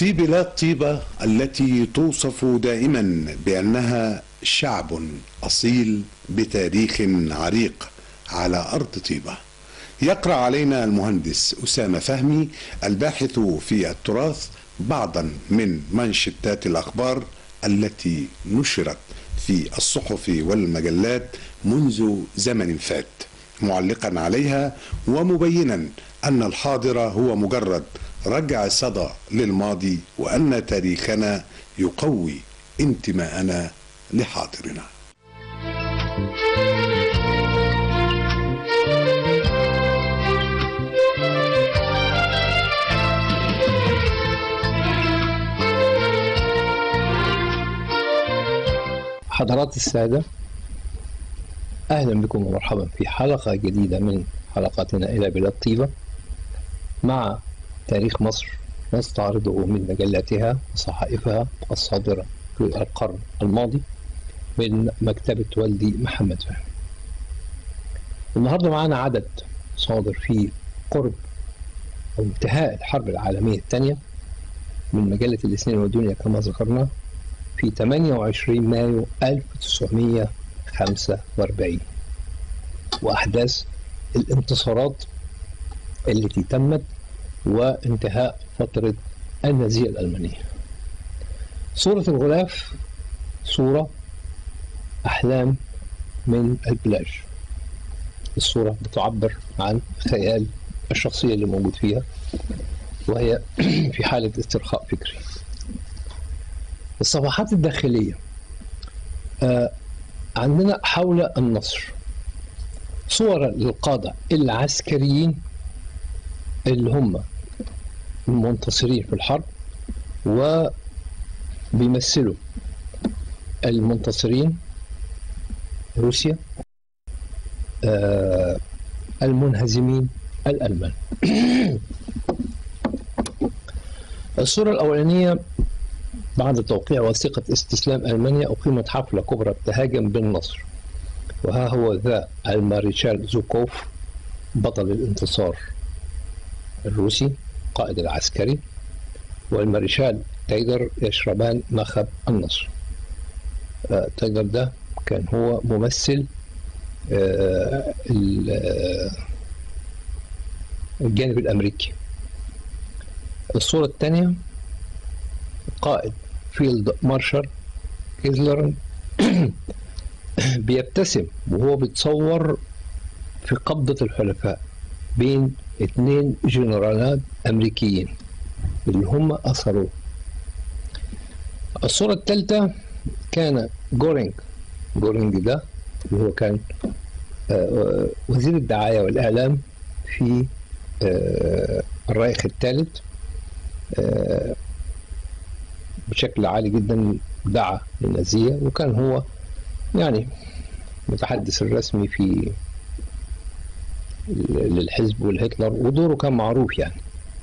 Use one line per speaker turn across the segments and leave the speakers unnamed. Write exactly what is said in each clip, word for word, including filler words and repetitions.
في بلاد طيبة التي توصف دائما بأنها شعب أصيل بتاريخ عريق على أرض طيبة، يقرأ علينا المهندس أسامة فهمي الباحث في التراث بعضا من منشطات الأخبار التي نشرت في الصحف والمجلات منذ زمن فات، معلقا عليها ومبينا أن الحاضر هو مجرد رجع صدى للماضي، وأن تاريخنا يقوي انتماءنا لحاضرنا.
حضرات السادة، أهلا بكم ومرحبا في حلقة جديدة من حلقاتنا إلى بلاد طيبة مع تاريخ مصر نستعرضه من مجلاتها وصحائفها الصادرة في القرن الماضي من مكتبة والدي محمد فهمي. النهاردة معنا عدد صادر في قرب أو انتهاء الحرب العالمية الثانية من مجلة الاثنين والدنيا كما ذكرنا في ثمانية وعشرين مايو ألف وتسعمائة وخمسة وأربعين، وأحداث الانتصارات التي تمت وانتهاء فترة النازية الألمانية. صورة الغلاف صورة أحلام من البلاج. الصورة بتعبر عن خيال الشخصية اللي موجود فيها، وهي في حالة استرخاء فكري. الصفحات الداخلية آه عندنا حول النصر صور للقادة العسكريين اللي هم المنتصرين في الحرب، وبيمثلوا المنتصرين روسيا، آه المنهزمين الألمان. الصورة الأولانية: بعد توقيع وثيقة استسلام ألمانيا أقيمت حفلة كبرى ابتهاجا بالنصر، وها هو ذا الماريشال زوكوف بطل الانتصار الروسي قائد العسكري، والماريشال تايدر يشربان مخب النصر. آه تايدر ده كان هو ممثل آه الجانب الأمريكي. الصورة الثانية: قائد فيلد مارشال كيزلر بيبتسم وهو بيتصور في قبضة الحلفاء بين اثنين جنرالات أمريكيين اللي هم أثروه. الصورة الثالثة كان جورينج جورينج ده اللي هو كان وزير الدعاية والإعلام في الرايخ الثالث، بشكل عالي جدا دعا للنازية، وكان هو يعني المتحدث الرسمي في للحزب والهتلر، ودوره كان معروف يعني.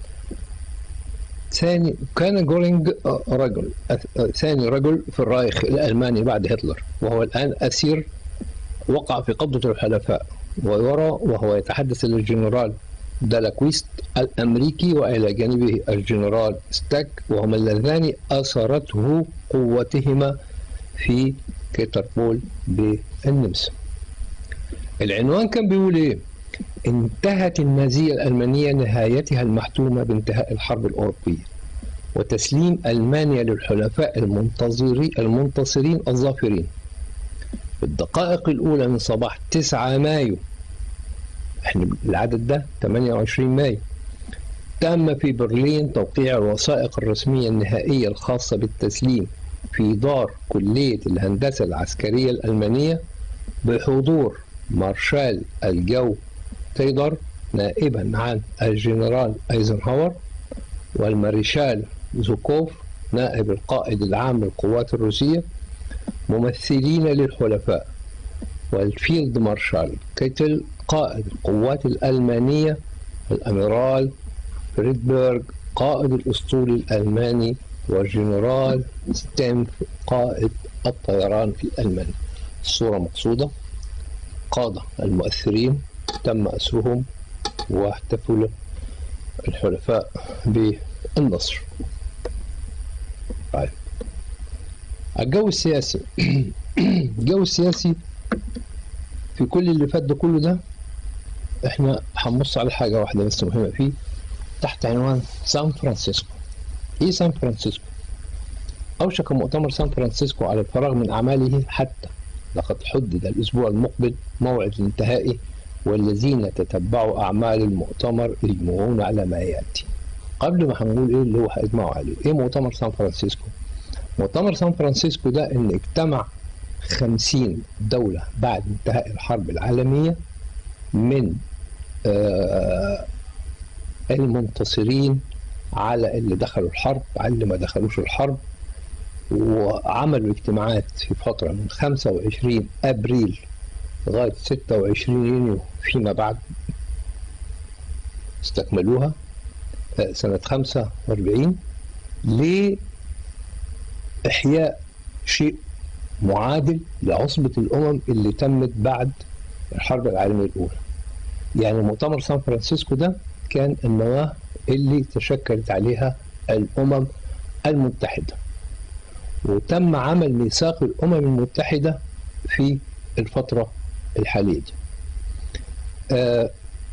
ثاني كان جورينج رجل ثاني رجل في الرايخ الألماني بعد هتلر، وهو الآن أسير وقع في قبضة الحلفاء، ويرى وهو يتحدث للجنرال دالاكويست الأمريكي وإلى جانبه الجنرال ستاك، وهما اللذان أثرته قوتهما في كيتربول بالنمسا. العنوان كان بيقول إيه؟ انتهت النازية الألمانية نهايتها المحتومة بانتهاء الحرب الأوروبية وتسليم ألمانيا للحلفاء المنتظرين المنتصرين الظافرين. في الدقائق الأولى من صباح تسعة مايو، احنا العدد ده ثمانية وعشرين مايو، تم في برلين توقيع الوثائق الرسمية النهائية الخاصة بالتسليم في دار كلية الهندسة العسكرية الألمانية بحضور مارشال الجو تايدر نائبا عن الجنرال ايزنهاور، والمارشال زوكوف نائب القائد العام للقوات الروسية ممثلين للحلفاء، والفيلد مارشال كيتل قائد القوات الألمانية، الأميرال فريدبرغ قائد الأسطول الألماني، والجنرال ستيمف قائد الطيران الألماني. الصورة مقصودة: قادة المؤثرين تم أسرهم واحتفل الحلفاء بالنصر. الجو السياسي الجو السياسي في كل اللي فات ده كله ده احنا هنبص على حاجة واحدة بس مهمة فيه تحت عنوان سان فرانسيسكو. ايه سان فرانسيسكو؟ أوشك مؤتمر سان فرانسيسكو على الفراغ من أعماله، حتى لقد حدد الأسبوع المقبل موعد انتهائه، والذين تتبعوا أعمال المؤتمر يجمعون على ما يأتي. قبل ما هنقول إيه اللي هو هيجمعوا عليه، إيه مؤتمر سان فرانسيسكو؟ مؤتمر سان فرانسيسكو ده إن اجتمع خمسين دولة بعد انتهاء الحرب العالمية من آه المنتصرين على اللي دخلوا الحرب، على اللي ما دخلوش الحرب، وعملوا اجتماعات في فترة من خمسة وعشرين أبريل لغاية ستة وعشرين يونيو فيما بعد استكملوها سنة خمسة وأربعين لإحياء شيء معادل لعصبة الأمم اللي تمت بعد الحرب العالمية الأولى. يعني مؤتمر سان فرانسيسكو ده كان النواة اللي تشكلت عليها الأمم المتحدة، وتم عمل ميثاق الأمم المتحدة في الفترة الحالية دي. آه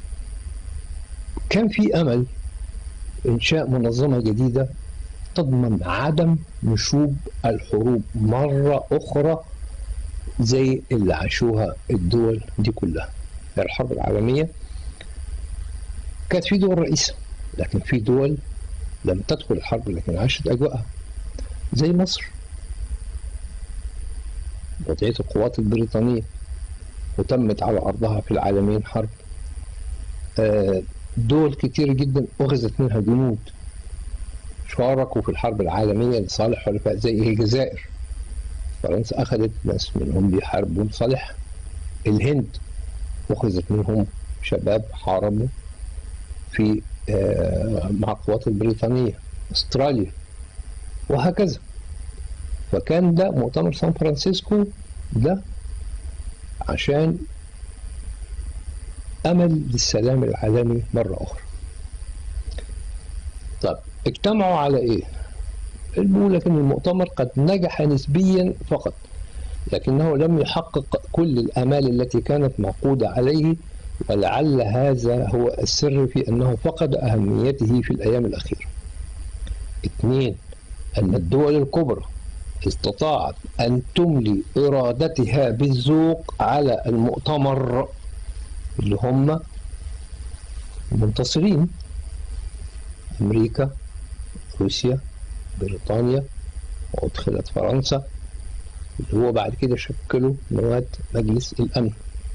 كان في أمل إنشاء منظمة جديدة تضمن عدم نشوب الحروب مرة أخرى زي اللي عاشوها الدول دي كلها. الحرب العالمية كانت في دول رئيسة، لكن في دول لم تدخل الحرب لكن عاشت أجواءها، زي مصر، وضعية القوات البريطانية وتمت على أرضها في العالمين حرب. دول كتير جدا أخذت منها جنود شاركوا في الحرب العالمية لصالح حلفاء زي الجزائر. فرنسا أخذت ناس منهم بيحاربوا لصالح. الهند أخذت منهم شباب حاربوا في مع القوات البريطانية. استراليا وهكذا. فكان ده مؤتمر سان فرانسيسكو ده عشان أمل للسلام العالمي مرة أخرى. طب اجتمعوا على إيه؟ بيقول لك إن المؤتمر قد نجح نسبيا فقط، لكنه لم يحقق كل الآمال التي كانت معقودة عليه، ولعل هذا هو السر في أنه فقد أهميته في الأيام الأخيرة. اثنين، أن الدول الكبرى استطاعت أن تملي إرادتها بالذوق على المؤتمر اللي هم المنتصرين: أمريكا، روسيا، بريطانيا، وأدخلت فرنسا اللي هو بعد كده شكلوا نواة مجلس الأمن.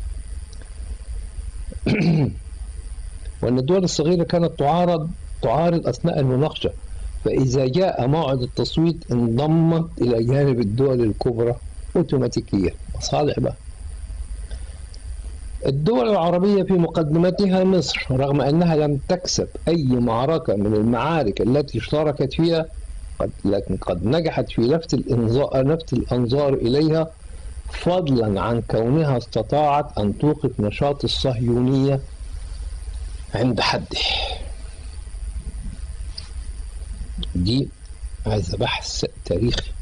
وأن الدول الصغيرة كانت تعارض تعارض أثناء المناقشة، فإذا جاء موعد التصويت انضمت إلى جانب الدول الكبرى أوتوماتيكيا. مصالح بقى. الدول العربية في مقدمتها مصر، رغم أنها لم تكسب أي معركة من المعارك التي اشتركت فيها، قد لكن قد نجحت في لفت الانظار لفت الأنظار إليها، فضلا عن كونها استطاعت أن توقف نشاط الصهيونية عند حده. دي عايزة بحث تاريخي.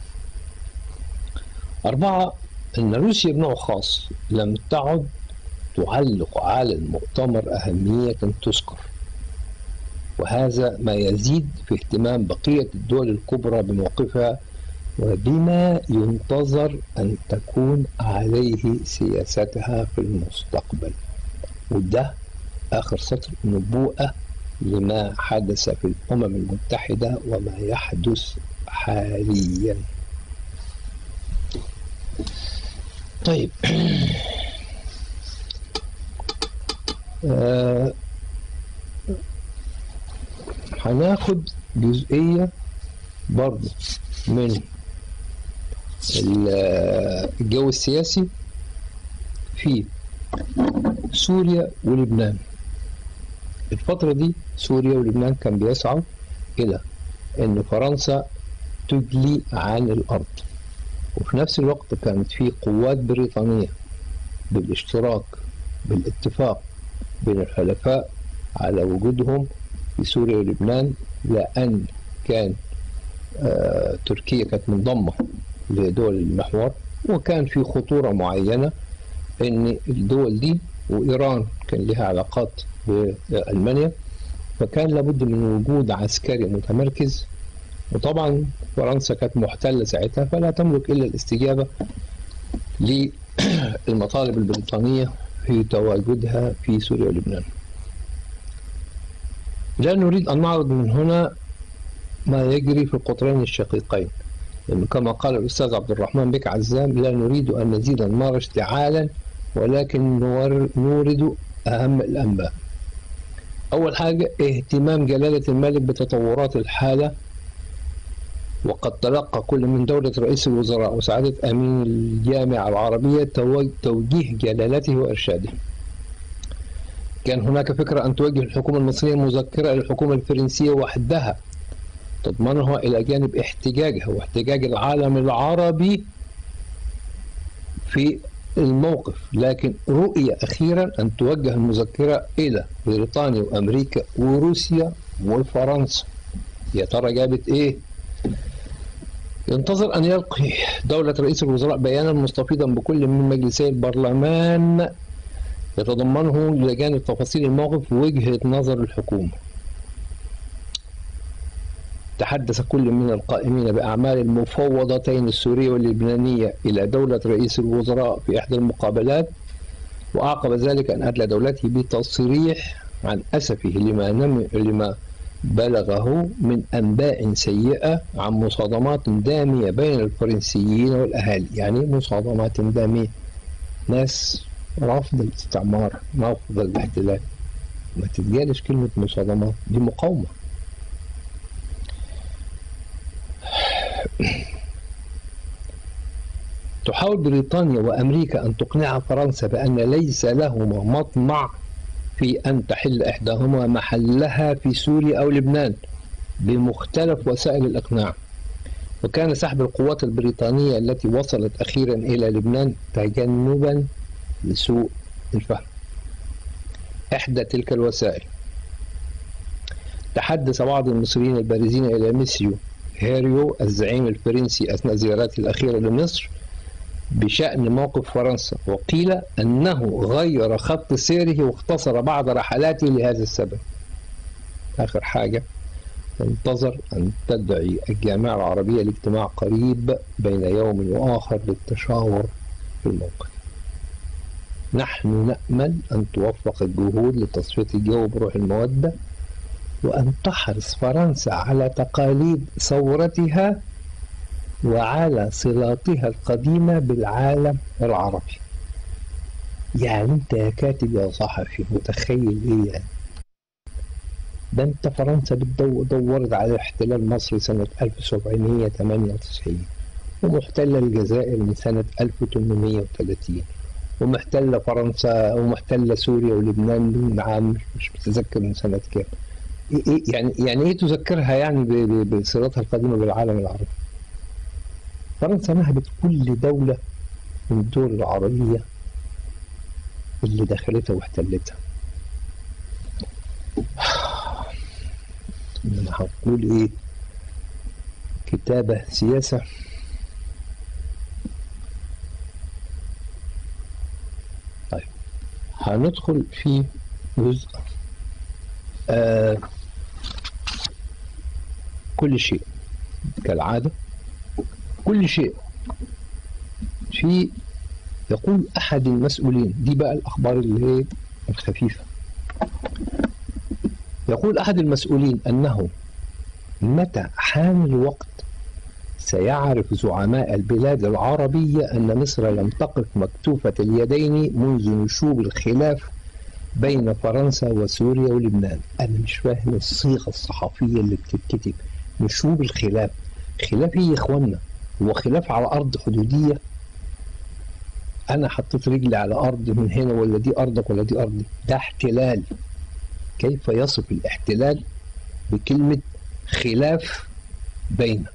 أربعة، أن روسيا بنوع خاص لم تعد تعلق على المؤتمر أهمية تذكر، وهذا ما يزيد في اهتمام بقية الدول الكبرى بموقفها وبما ينتظر أن تكون عليه سياستها في المستقبل. وده آخر سطر نبوءة لما حدث في الأمم المتحدة وما يحدث حاليا. طيب آه هناخد جزئية برضه من الجو السياسي في سوريا ولبنان. الفترة دي سوريا ولبنان كان بيسعوا إلى أن فرنسا تجلي عن الأرض، وفي نفس الوقت كانت في قوات بريطانية بالاشتراك بالاتفاق بين الحلفاء على وجودهم في سوريا ولبنان، لأن كان آه تركيا كانت منضمة لدول المحور، وكان في خطورة معينة ان الدول دي، وايران كان لها علاقات بألمانيا، فكان لابد من وجود عسكري متمركز. وطبعا فرنسا كانت محتلة ساعتها، فلا تملك الا الاستجابة للمطالب البريطانية في تواجدها في سوريا ولبنان. لا نريد ان نعرض من هنا ما يجري في القطرين الشقيقين، لأن كما قال الأستاذ عبد الرحمن بك عزام: لا نريد أن نزيد النار اشتعالا، ولكن نورد أهم الأنباء. أول حاجة، اهتمام جلالة الملك بتطورات الحالة، وقد تلقى كل من دولة رئيس الوزراء وسعادة أمين الجامعة العربية توجيه جلالته وإرشاده. كان هناك فكرة أن توجه الحكومة المصرية مذكرة إلى الحكومة الفرنسية وحدها تضمنها إلى جانب احتجاجها واحتجاج العالم العربي في الموقف، لكن رؤية أخيرا أن توجه المذكرة إلى بريطانيا وأمريكا وروسيا وفرنسا. يا ترى جابت إيه؟ ينتظر أن يلقي دولة رئيس الوزراء بيانا مستفيضا بكل من مجلسي البرلمان يتضمنه لجانب تفاصيل الموقف ووجهة نظر الحكومة. تحدث كل من القائمين بأعمال المفوضتين السورية واللبنانية إلى دولة رئيس الوزراء في إحدى المقابلات، وأعقب ذلك أن أدلى دولته بتصريح عن أسفه لما, نم... لما بلغه من أنباء سيئة عن مصادمات دامية بين الفرنسيين والأهالي. يعني مصادمات دامية، ناس رافضة الاستعمار، رافضة الاحتلال. ما تتجالش كلمة مصادمات، دي مقاومة. تحاول بريطانيا وأمريكا أن تقنع فرنسا بأن ليس لهما مطمع في أن تحل إحداهما محلها في سوريا أو لبنان بمختلف وسائل الإقناع. وكان سحب القوات البريطانية التي وصلت أخيرا إلى لبنان تجنبا لسوء الفهم. إحدى تلك الوسائل، تحدث بعض المصريين البارزين إلى ميسيو هيريو الزعيم الفرنسي أثناء زيارته الأخيرة لمصر بشأن موقف فرنسا، وقيل أنه غير خط سيره واختصر بعض رحلاته لهذا السبب. آخر حاجة، انتظر أن تدعي الجامعة العربية لاجتماع قريب بين يوم وآخر للتشاور في الموقف. نحن نأمل أن توفق الجهود لتصفية الجو بروح المودة، وأن تحرص فرنسا على تقاليد ثورتها وعلى صلاتها القديمة بالعالم العربي. يعني أنت يا كاتب يا صحفي متخيل إيه يعني؟ ده أنت فرنسا دورت على احتلال مصر سنة ألف وسبعمائة وثمانية وتسعين، ومحتلة الجزائر من سنة ألف وثمانمائة وثلاثين، ومحتلة فرنسا ومحتلة سوريا ولبنان من عام مش متذكر من سنة كام. إيه يعني يعني إيه تذكرها يعني بصلاتها القديمة بالعالم العربي؟ فرنسا نهبت كل دولة من الدول العربية اللي دخلتها واحتلتها. إنما هنقول إيه؟ كتابة سياسة. طيب هندخل في جزء آه كل شيء كالعادة. كل شيء في يقول أحد المسؤولين، دي بقى الأخبار اللي هي الخفيفة. يقول أحد المسؤولين أنه متى حان الوقت سيعرف زعماء البلاد العربية أن مصر لم تقف مكتوفة اليدين منذ نشوب الخلاف بين فرنسا وسوريا ولبنان. أنا مش فاهم الصيغة الصحفية اللي بتتكتب نشوب الخلاف. خلاف إيه يا إخوانا؟ هو خلاف على أرض حدودية؟ أنا حطيت رجلي على أرض من هنا، ولا دي أرضك ولا دي أرضي؟ ده احتلال. كيف يصف الاحتلال بكلمة خلاف بين؟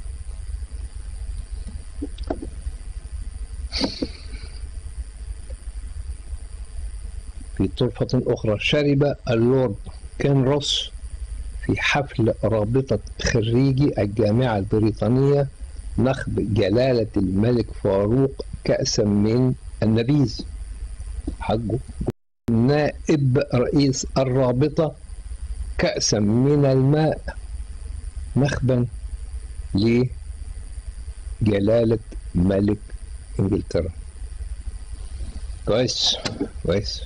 في طرفة أخرى، شرب اللورد كين روس في حفل رابطة خريجي الجامعة البريطانية نخب جلالة الملك فاروق كأسا من النبيذ حقه، نائب رئيس الرابطة كأسا من الماء نخبا لجلالة ملك انجلترا. كويس كويس.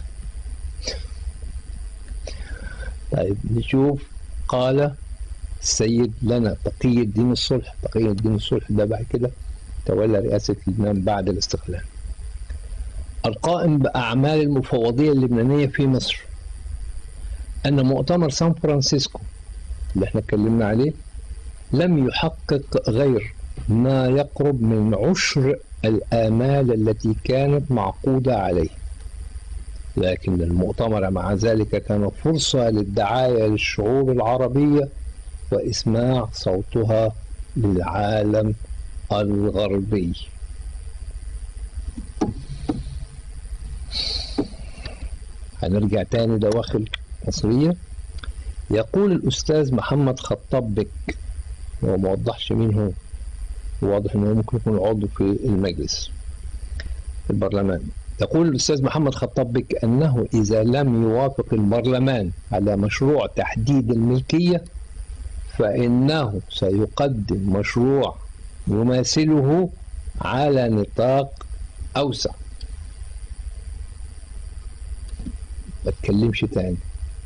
طيب نشوف. قال السيد لنا تقي الدين الصلح. تقي الدين الصلح ده بعد كده تولى رئاسة لبنان بعد الاستقلال، القائم بأعمال المفوضية اللبنانية في مصر، أن مؤتمر سان فرانسيسكو اللي احنا اتكلمنا عليه لم يحقق غير ما يقرب من عشر الآمال التي كانت معقودة عليه، لكن المؤتمر مع ذلك كان فرصة للدعاية للشعوب العربية وإسماع صوتها للعالم الغربي. هنرجع تاني دواخل مصرية. يقول الأستاذ محمد خطاب بك، هو ما وضحش مين هو، واضح انه ممكن يكون عضو في المجلس في البرلمان. يقول الأستاذ محمد خطاب بك أنه إذا لم يوافق البرلمان على مشروع تحديد الملكية فإنه سيقدم مشروع يماثله على نطاق أوسع. ما تكلمش تاني.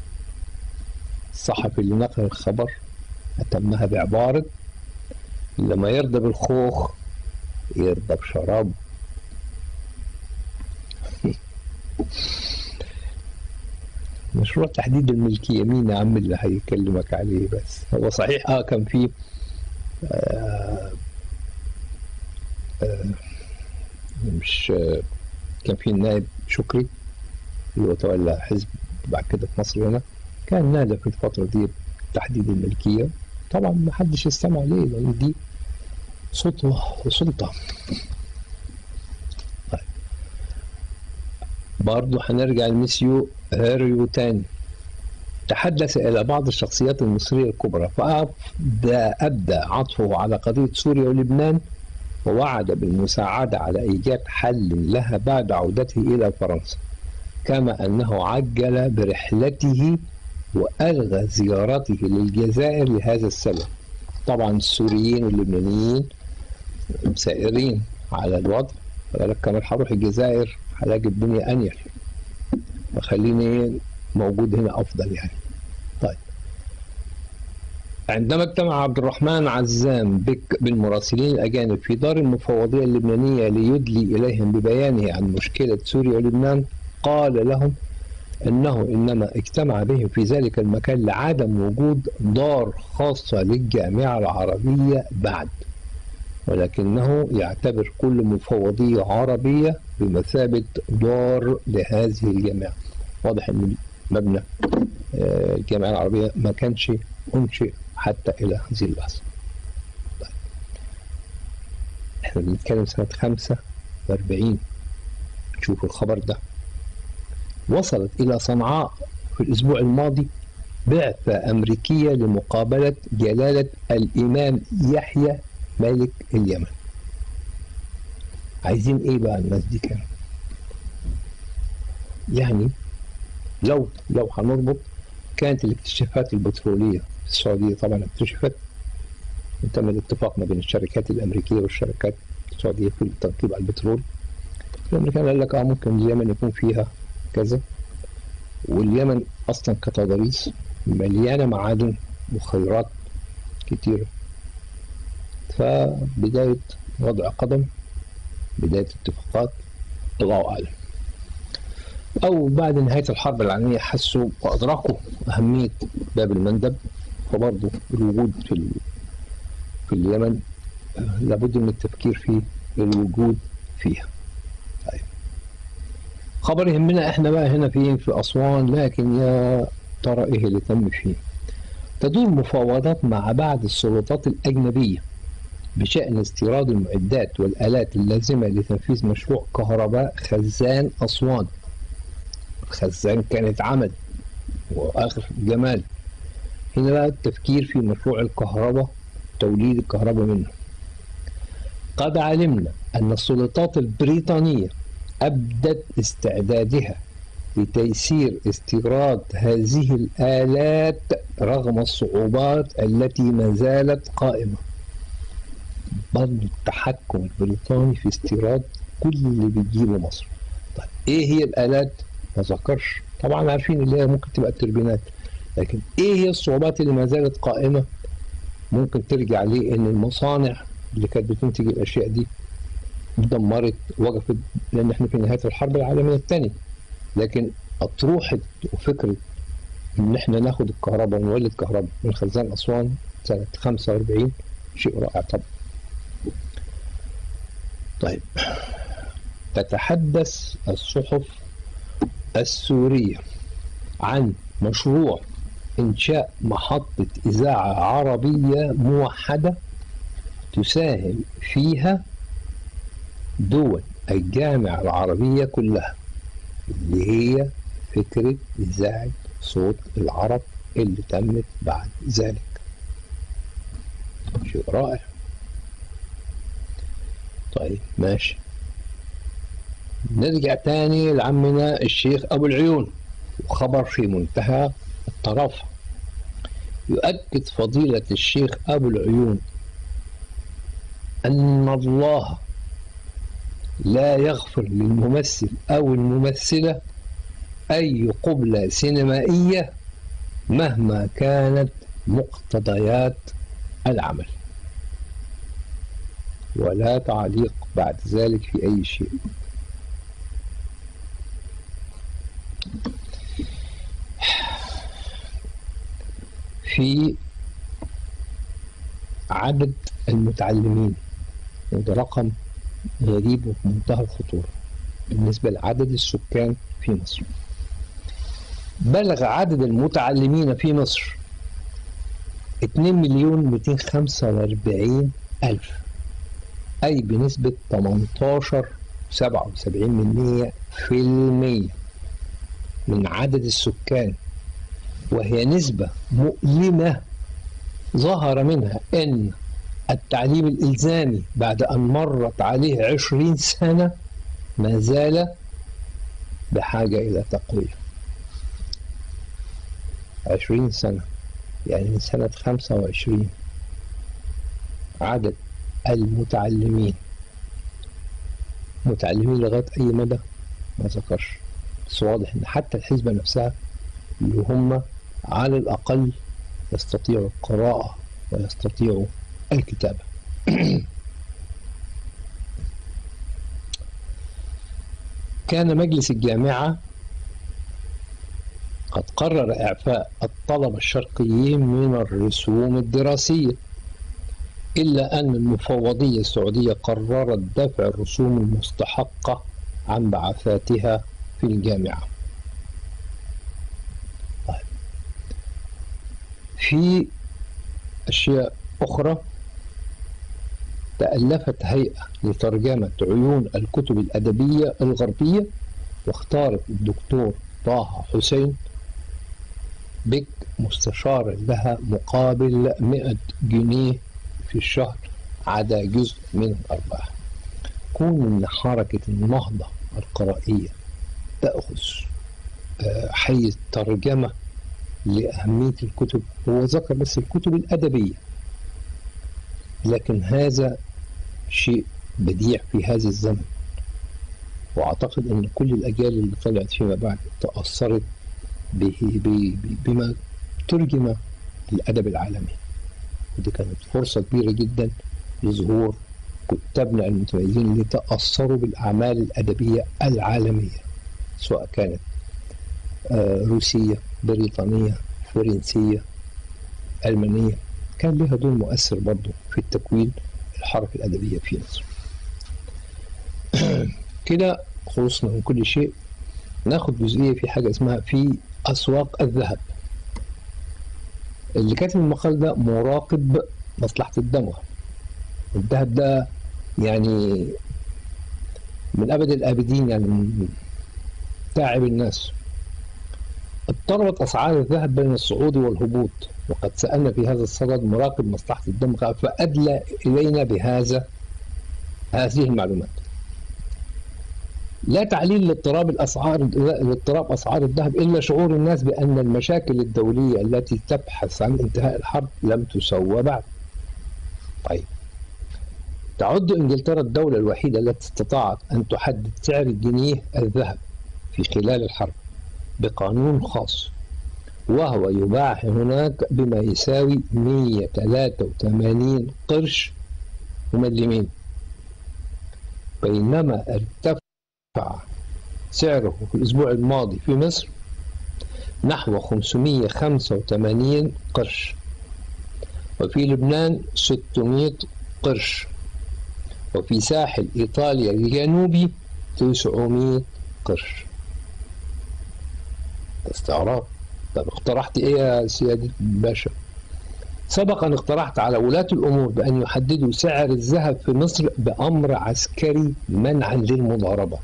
الصحفي اللي نقل الخبر أتمها بعبارة: لما يرضى بالخوخ يرضى بشراب. مشروع تحديد الملكية مين يا عم اللي هيكلمك عليه؟ بس هو صحيح اه كان في آه آه مش آه كان في النائب شكري اللي هو تولى حزب بعد كده في مصر هنا، كان نادى في الفترة دي تحديد الملكية. طبعا ما حدش يستمع ليه لأن دي سلطة وسلطة. طيب برضه هنرجع لميسيو هيريو تاني. تحدث إلى بعض الشخصيات المصرية الكبرى فأبدى أبدى عطفه على قضية سوريا ولبنان، ووعد بالمساعدة على إيجاد حل لها بعد عودته إلى فرنسا، كما أنه عجل برحلته وألغى زيارته للجزائر لهذا السبب. طبعا السوريين واللبنانيين سائرين على الوضع، فقال لك كمان هروح الجزائر هلاقي الدنيا أنيل، فخليني موجود هنا أفضل يعني. طيب عندما اجتمع عبد الرحمن عزام بك بالمراسلين الأجانب في دار المفوضية اللبنانية ليدلي إليهم ببيانه عن مشكلة سوريا ولبنان، قال لهم أنه إنما اجتمع بهم في ذلك المكان لعدم وجود دار خاصة للجامعة العربية بعد، ولكنه يعتبر كل مفوضية عربية بمثابة دار لهذه الجامعة. واضح أن مبنى الجامعة العربية ما كانش أنشئ حتى إلى هذه اللحظة. طيب احنا بنتكلم سنة خمسة وأربعين. شوفوا الخبر ده. وصلت إلى صنعاء في الأسبوع الماضي بعثة أمريكية لمقابلة جلالة الإمام يحيى ملك اليمن. عايزين إيه بقى الناس دي كانوا؟ يعني لو لو هنربط، كانت الاكتشافات البترولية في السعودية طبعا اكتشفت، تم الاتفاق ما بين الشركات الأمريكية والشركات السعودية في التركيب على البترول. الأمريكان قال لك اه ممكن اليمن يكون فيها كذا، واليمن أصلا كتضاريس مليانة معادن وخيرات كتيرة. فبداية وضع قدم، بداية اتفاقات، الله أعلم. أو بعد نهاية الحرب العالمية حسوا وأدركوا أهمية باب المندب، فبرضه الوجود في في اليمن لابد من التفكير في الوجود فيها. طيب خبر يهمنا احنا بقى هنا في في أسوان، لكن يا ترى ايه اللي تم فيه؟ تدور مفاوضات مع بعض السلطات الأجنبية بشأن استيراد المعدات والآلات اللازمة لتنفيذ مشروع كهرباء خزان أسوان. خزان كانت عمل وآخر جمال. هنا بقى التفكير في مشروع الكهرباء، توليد الكهرباء منه. قد علمنا أن السلطات البريطانية أبدت استعدادها لتيسير استيراد هذه الآلات رغم الصعوبات التي ما زالت قائمة. برضه التحكم البريطاني في استيراد كل اللي بتجيبه مصر. طيب ايه هي الآلات؟ ما ذكرش. طبعا عارفين اللي هي ممكن تبقى التوربينات، لكن ايه هي الصعوبات اللي ما زالت قائمة؟ ممكن ترجع ليه ان المصانع اللي كانت بتنتج الاشياء دي اتدمرت، وقفت، لان احنا في نهاية الحرب العالمية الثانية. لكن اطروحة وفكرة ان احنا ناخد الكهرباء ونولد كهرباء من خزان اسوان سنة خمسة وأربعين شيء رائع طبعا. طيب تتحدث الصحف السورية عن مشروع إنشاء محطة إذاعة عربية موحدة تساهم فيها دول الجامعة العربية كلها، اللي هي فكرة إذاعة صوت العرب اللي تمت بعد ذلك. شيء رائع. طيب ماشي، نرجع تاني لعمنا الشيخ أبو العيون، وخبر في منتهى الطرافة. يؤكد فضيلة الشيخ أبو العيون أن الله لا يغفر للممثل أو الممثلة أي قبلة سينمائية مهما كانت مقتضيات العمل، ولا تعليق بعد ذلك في أي شيء. في عدد المتعلمين، وده رقم غريب وفي منتهى الخطورة بالنسبة لعدد السكان في مصر. بلغ عدد المتعلمين في مصر اتنين مليون مئتين وخمسة وأربعين ألف، أي بنسبة تمنتاشر سبعة وسبعين من مية في المية من عدد السكان، وهي نسبة مؤلمة ظهر منها أن التعليم الإلزامي بعد أن مرت عليه عشرين سنة ما زال بحاجة إلى تقوية. عشرين سنة يعني من سنة خمسة وعشرين عدد المتعلمين متعلمين لغاية أي مدى ما ذكرش، بس واضح أن حتى الحزبة نفسها اللي هم على الأقل يستطيعوا القراءة ويستطيعوا الكتابة. كان مجلس الجامعة قد قرر إعفاء الطلبة الشرقيين من الرسوم الدراسية، إلا أن المفوضية السعودية قررت دفع الرسوم المستحقة عن بعثاتها في الجامعة. طيب. في أشياء أخرى، تألفت هيئة لترجمة عيون الكتب الأدبية الغربية، واختارت الدكتور طه حسين بك مستشارا لها مقابل مئة جنيه في الشهر عدا جزء من الأرباح. كون أن حركة النهضة القرائية تأخذ حيز ترجمة لأهمية الكتب، هو ذكر بس الكتب الأدبية، لكن هذا شيء بديع في هذا الزمن، وأعتقد أن كل الأجيال اللي طلعت فيما بعد تأثرت بما ترجم الأدب العالمي، ودي كانت فرصة كبيرة جدا لظهور كتابنا المتميزين اللي تأثروا بالأعمال الأدبية العالمية، سواء كانت روسية، بريطانية، فرنسية، ألمانية، كان لها دور مؤثر برضو في التكوين الحركة الأدبية في مصر. كده خلصنا من كل شيء. ناخد جزئية في حاجة اسمها في أسواق الذهب. اللي كاتب المقال ده مراقب مصلحة الدمغة. الذهب ده يعني من أبد الآبدين، يعني من تعب الناس. اضطربت أسعار الذهب بين الصعود والهبوط، وقد سألنا في هذا الصدد مراقب مصلحة الدمغة فأدلى إلينا بهذا هذه المعلومات. لا تعليل لاضطراب الاسعار لاضطراب اسعار الذهب الا شعور الناس بان المشاكل الدوليه التي تبحث عن انتهاء الحرب لم تسوى بعد. طيب، تعد انجلترا الدوله الوحيده التي استطاعت ان تحدد سعر الجنيه الذهب في خلال الحرب بقانون خاص، وهو يباع هناك بما يساوي مئة وثلاثة وثمانين قرش مليمين، بينما ارتفع سعره في الأسبوع الماضي في مصر نحو خمسمئة وخمسة وثمانين قرش، وفي لبنان ستمئة قرش، وفي ساحل إيطاليا الجنوبي تسعمئة قرش. استعراض. طب اقترحت ايه يا سيادة الباشا؟ سبق ان اقترحت على ولاة الامور بان يحددوا سعر الذهب في مصر بامر عسكري منعا للمضاربة،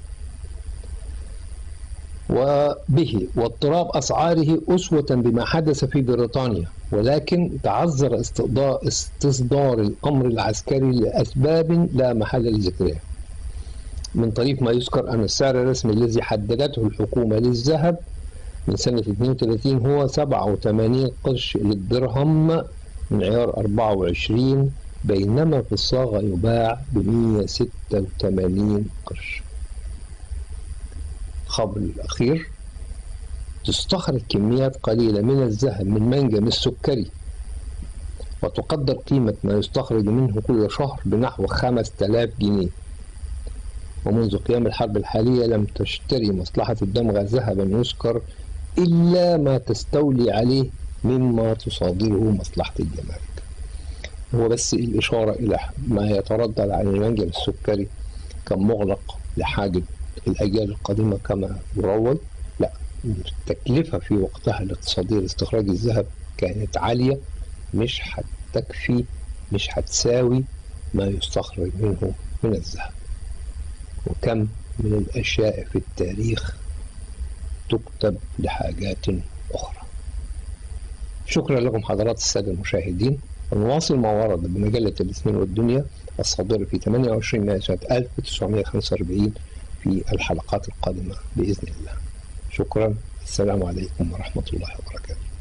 وبه واضطراب اسعاره اسوة بما حدث في بريطانيا، ولكن تعذر استصدار الامر العسكري لاسباب لا محل لذكرها. من طريق ما يذكر ان السعر الرسمي الذي حددته الحكومة للذهب من سنة اثنين وثلاثين هو سبعة وثمانين قرش للدرهم من عيار أربعة وعشرين، بينما في الصاغة يباع ب مئة وستة وثمانين قرش. الخبر الأخير: تستخرج كميات قليلة من الذهب من منجم السكري، وتقدر قيمة ما يستخرج منه كل شهر بنحو خمسة آلاف جنيه، ومنذ قيام الحرب الحالية لم تشتري مصلحة الدمغة ذهبا يسكر إلا ما تستولي عليه مما تصادره مصلحة الجمارك. هو بس الإشارة إلى ما يتردد عن المنجم السكري كان مغلق لحاجة الأجيال القديمة كما يروج. لا، التكلفة في وقتها الاقتصادية لاستخراج الذهب كانت عالية، مش هتكفي، مش هتساوي ما يستخرج منه من الذهب. وكم من الأشياء في التاريخ تكتب لحاجات أخرى. شكرا لكم حضرات السادة المشاهدين، ونواصل ما ورد بمجلة الاثنين والدنيا الصادرة في ثمانية وعشرين مايو سنة ألف وتسعمئة وخمسة وأربعين في الحلقات القادمة بإذن الله. شكرا. السلام عليكم ورحمة الله وبركاته.